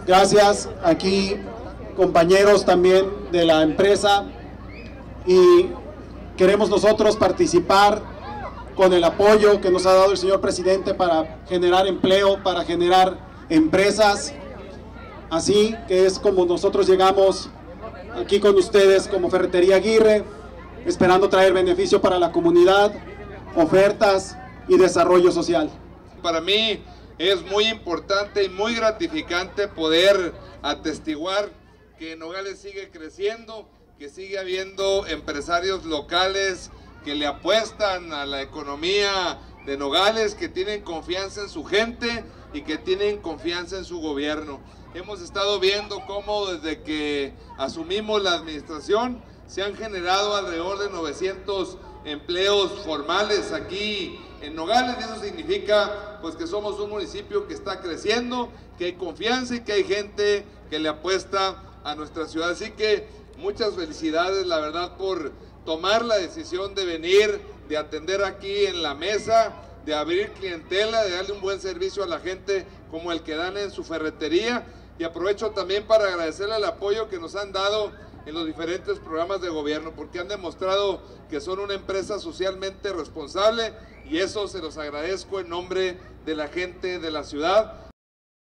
Gracias aquí compañeros también de la empresa, y queremos nosotros participar con el apoyo que nos ha dado el señor presidente para generar empleo, para generar empresas. Así que es como nosotros llegamos aquí con ustedes como Ferretería Aguirre, esperando traer beneficio para la comunidad, ofertas y desarrollo social. Para mí es muy importante y muy gratificante poder atestiguar que Nogales sigue creciendo, que sigue habiendo empresarios locales que le apuestan a la economía de Nogales, que tienen confianza en su gente y que tienen confianza en su gobierno. Hemos estado viendo cómo desde que asumimos la administración se han generado alrededor de 900 empleos formales aquí en Nogales, y eso significa pues que somos un municipio que está creciendo, que hay confianza y que hay gente que le apuesta a nuestra ciudad. Así que muchas felicidades, la verdad, por tomar la decisión de venir, de atender aquí en la mesa, de abrir clientela, de darle un buen servicio a la gente como el que dan en su ferretería. Y aprovecho también para agradecerle el apoyo que nos han dado en los diferentes programas de gobierno, porque han demostrado que son una empresa socialmente responsable, y eso se los agradezco en nombre de la gente de la ciudad.